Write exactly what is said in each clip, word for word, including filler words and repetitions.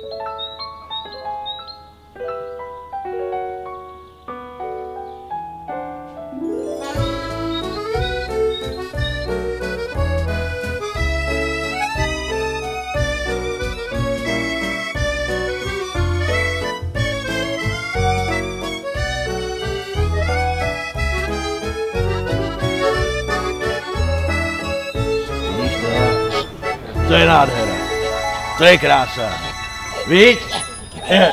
To je nádhera, to je krása, víš? Je.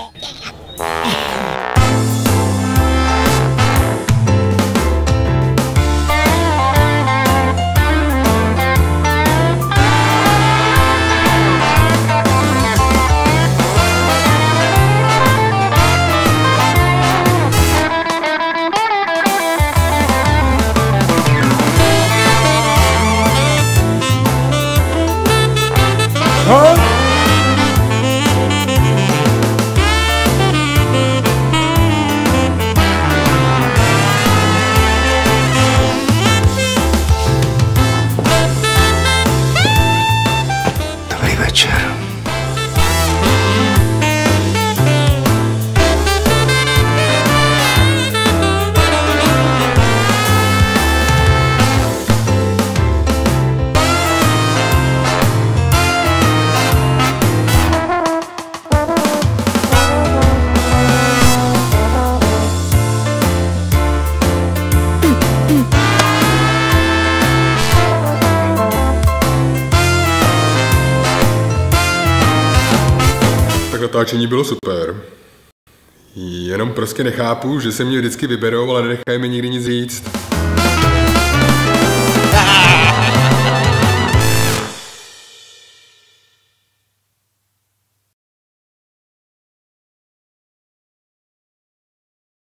Natáčení bylo super. Jenom prostě nechápu, že se mě vždycky vyberou, ale nenechají mi nikdy nic říct.